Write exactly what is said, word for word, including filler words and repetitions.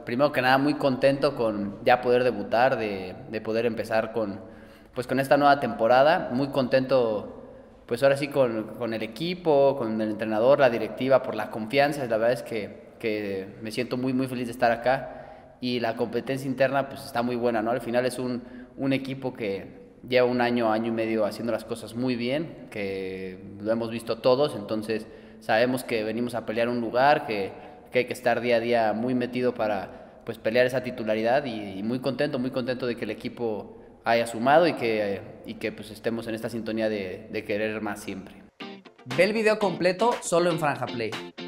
primero que nada muy contento con ya poder debutar, de, de poder empezar con, pues con esta nueva temporada, muy contento pues ahora sí con, con el equipo, con el entrenador, la directiva, por la confianza. La verdad es que, que me siento muy muy feliz de estar acá y la competencia interna pues está muy buena, ¿no? Al final es un, un equipo que lleva un año, año y medio haciendo las cosas muy bien, que lo hemos visto todos, entonces sabemos que venimos a pelear un lugar, que, que hay que estar día a día muy metido para pues pelear esa titularidad y, y muy contento, muy contento de que el equipo haya sumado y que, y que pues estemos en esta sintonía de, de querer más siempre. Ve el video completo solo en Franja Play.